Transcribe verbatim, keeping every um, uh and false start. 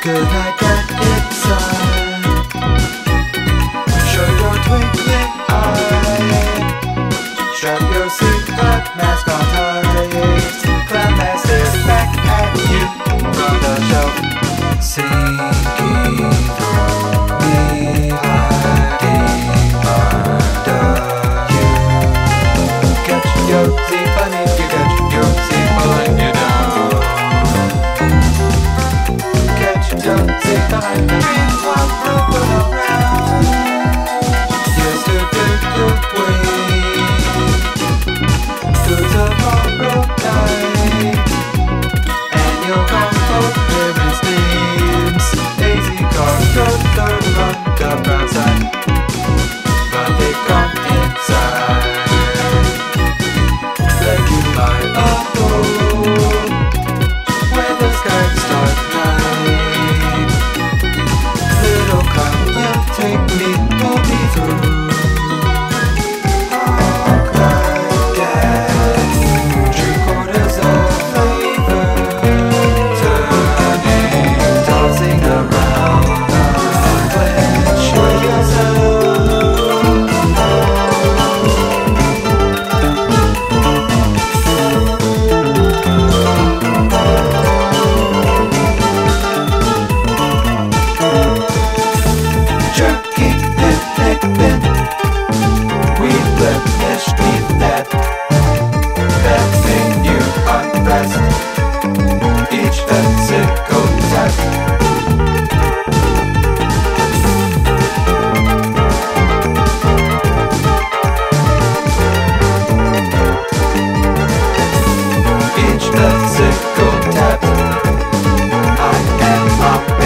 Could I get inside? Show your twinkling eye. Strap your seatbelt, mask on tight. Clown master back at you from the shelf. Sinking through me, hiding under you. Catch your zip on it, you catch your zip on you down. Catch your zip behind the green while rolling around. Yesterday away to tomorrow night, and you're gone for parents' names. Daisy car, your third on the brown side, but they've gone inside. Let you lie alone where the skies start night. Little cloud will take me, pull me through. Each physical tap, I am a